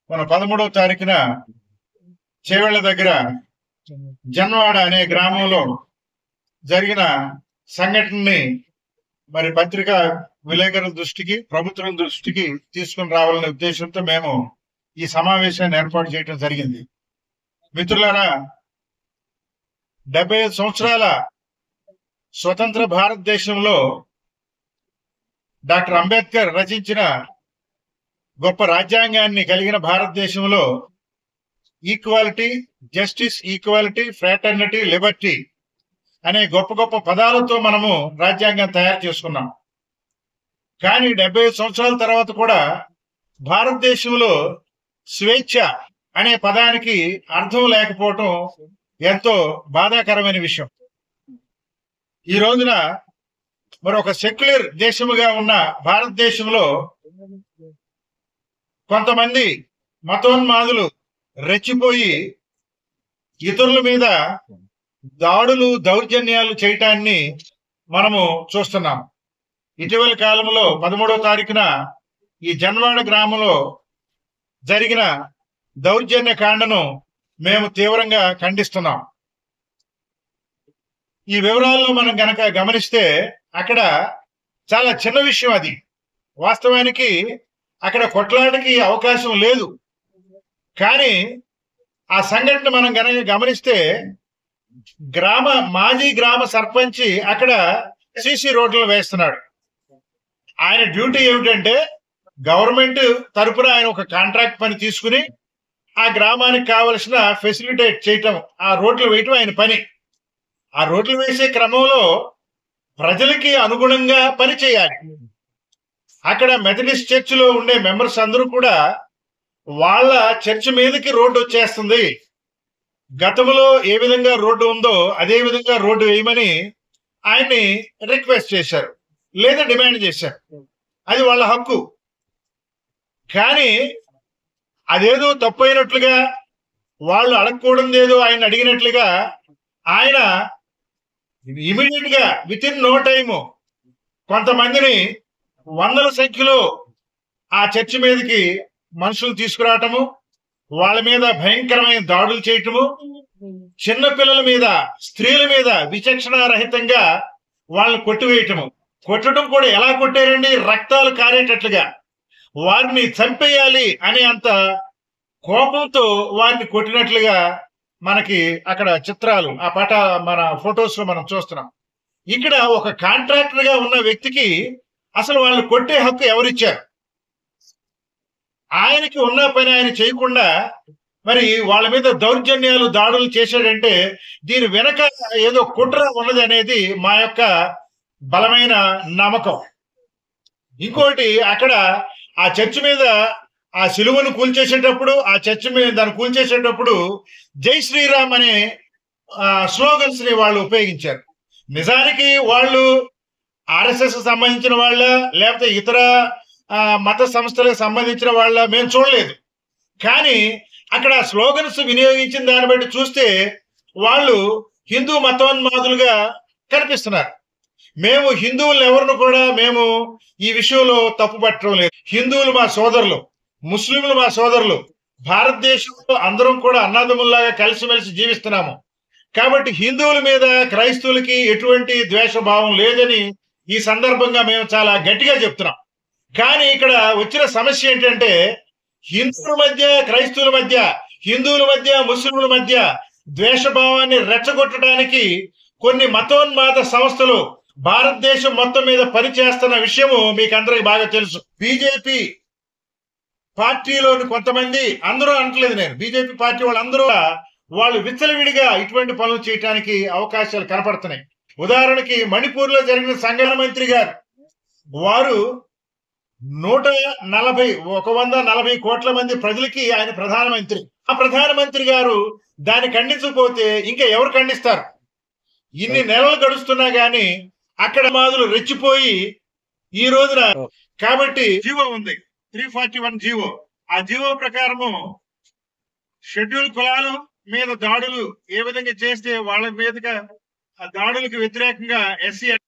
మన 13వ తారీఖున చేవెళ్ల దగ్గర జన్వాడ అనే గ్రామంలో జరిగిన సంఘటనని మరి పత్రికా విలేకరుల దృష్టికి, ప్రభుత్వం దృష్టికి తీసుకుని రావాలనే ఉద్దేశంతో మేము ఈ సమావేశాన్ని ఏర్పాటు చేయడం జరిగింది. మిత్రులారా, 75 సంవత్సరాల స్వతంత్ర భారతదేశంలో డాక్టర్ అంబేద్కర్ రచించిన గొప్ప రాజ్యాంగాన్ని కలిగిన భారతదేశంలో equality, justice, equality, fraternity, liberty అనే గొప్ప గొప్ప పదాలతో మనము రాజ్యాంగం తయారు చేసుకున్నాం. కానీ 75 సంవత్సరాల తర్వాత కూడా భారతదేశంలో స్వేచ్ఛ అనే పదానికి అర్థం లేకపోవటం ఎంతో బాధాకరమైన విషయం. ఈ రోజున మరొక సెక్యులర్ దేశముగా ఉన్న భారతదేశంలో కొంతమంది మతోన్మాదులు రెచ్చిపోయి ఇతరుల మీద దాడులు, దౌర్జన్యాలు చేయటాన్ని మనము చూస్తున్నాం. ఇటీవల కాలంలో 13వ తారీఖున ఈ జన్వాడ గ్రామంలో జరిగిన దౌర్జన్య కాండను మేము తీవ్రంగా ఖండిస్తున్నాం. ఈ వివరాల్లో మనం గనక గమనిస్తే అక్కడ చాలా చిన్న విషయం. అది వాస్తవానికి అక్కడ కొట్లాటకి అవకాశం లేదు. కానీ ఆ సంఘటన మనం గనక గమనిస్తే మాజీ గ్రామ సర్పంచి అక్కడ సీసీ రోడ్లు వేస్తున్నాడు. ఆయన డ్యూటీ ఏమిటంటే గవర్నమెంట్ తరపున ఆయన ఒక కాంట్రాక్ట్ పని తీసుకుని ఆ గ్రామానికి కావలసిన ఫెసిలిటేట్ చేయటం, ఆ రోడ్లు వేయటం ఆయన పని. ఆ రోడ్లు వేసే క్రమంలో ప్రజలకి అనుగుణంగా పని చేయాలి. అక్కడ మెథడిస్ట్ చర్చిలో ఉండే మెంబర్స్ అందరూ కూడా వాళ్ళ చర్చ్ మీదకి రోడ్డు వచ్చేస్తుంది, గతంలో ఏ విధంగా రోడ్డు ఉందో అదే విధంగా రోడ్డు వేయమని ఆయన్ని రిక్వెస్ట్ చేశారు, లేదా డిమాండ్ చేశారు. అది వాళ్ళ హక్కు. కానీ అదేదో తప్పైనట్లుగా, వాళ్ళు అడగకూడదేదో ఆయన అడిగినట్లుగా ఆయన ఇమీడియట్ గా విత్ ఇన్ నో టైము కొంతమందిని వందల సంఖ్యలో ఆ చర్చి మీదకి మనుషులు తీసుకురావటము, వాళ్ళ మీద భయంకరమైన దాడులు చేయటము, చిన్న పిల్లల మీద, స్త్రీల మీద విచక్షణారహితంగా వాళ్ళని కొట్టివేయటము. కొట్టడం కూడా ఎలా కొట్టారండి? రక్తాలు కారేటట్లుగా, వారిని చంపేయాలి అనే అంత కోపంతో వారిని కొట్టినట్లుగా మనకి అక్కడ చిత్రాలు, ఆ మన ఫొటోస్ లో మనం చూస్తున్నాం. ఇక్కడ ఒక కాంట్రాక్టర్ గా ఉన్న వ్యక్తికి అసలు వాళ్ళు కొట్టే హక్కు ఎవరిచ్చారు? ఆయనకి ఉన్న పని ఆయన చేయకుండా మరి వాళ్ళ మీద దౌర్జన్యాలు, దాడులు చేశాడంటే దీని వెనక ఏదో కుట్ర ఉన్నది అనేది మా యొక్క బలమైన నమ్మకం. ఇంకోటి, అక్కడ ఆ చర్చి మీద ఆ సిలువను కూల్చేసేటప్పుడు, ఆ చర్చి మీద దాన్ని కూల్చేసేటప్పుడు జై శ్రీరామ్ అనే స్లోగన్స్ ని వాళ్ళు ఉపయోగించారు. నిజానికి వాళ్ళు ఆర్ఎస్ఎస్ సంబంధించిన వాళ్ళ, లేకపోతే ఇతర మత సంస్థలకు సంబంధించిన వాళ్ళ మేము చూడలేదు. కానీ అక్కడ స్లోగన్స్ వినియోగించిన దాన్ని బట్టి చూస్తే వాళ్ళు హిందూ మతోన్మాదులుగా కనిపిస్తున్నారు. మేము హిందువులు ఎవరిని కూడా మేము ఈ విషయంలో తప్పు పట్టడం లేదు. హిందువులు మా సోదరులు, ముస్లింలు మా సోదరులు. భారతదేశంలో అందరం కూడా అన్నదమ్ముల్లాగా కలిసిమెలిసి జీవిస్తున్నాము. కాబట్టి హిందువుల మీద క్రైస్తవులకి ఎటువంటి ద్వేషభావం లేదని ఈ సందర్భంగా మేము చాలా గట్టిగా చెప్తున్నాం. కానీ ఇక్కడ వచ్చిన సమస్య ఏంటంటే హిందువుల మధ్య, క్రైస్తవుల మధ్య, హిందువుల మధ్య, ముస్లింల మధ్య ద్వేషభావాన్ని రెచ్చగొట్టడానికి కొన్ని మతోన్మాద సంస్థలు భారతదేశం మొత్తం మీద పనిచేస్తున్న విషయము మీకు అందరికి బాగా తెలుసు. బీజేపీ పార్టీలోని కొంతమంది, అందరూ అనట్లేదు నేను, బీజేపీ పార్టీ వాళ్ళందరూ వాళ్ళు విచ్చలవిడిగా ఇటువంటి పనులు చేయడానికి అవకాశాలు కనపడుతున్నాయి. ఉదాహరణకి మణిపూర్ లో జరిగిన సంఘటన మంత్రి గారు, వారు 140 కోట్ల మంది ప్రజలకి ఆయన ప్రధానమంత్రి. ఆ ప్రధానమంత్రి గారు దాన్ని ఖండించకపోతే ఇంకా ఎవరు ఖండిస్తారు? ఇన్ని నెలలు గడుస్తున్నా గాని అక్కడ మాదులు రెచ్చిపోయి ఈ రోజున, కాబట్టి జీవో ఉంది 341 జీవో. ఆ జీవో ప్రకారము షెడ్యూల్ కులాలు మీద దాడులు ఏ విధంగా చేస్తే వాళ్ళ మీదుగా ఆ దాడులకు వ్యతిరేకంగా ఎస్సీ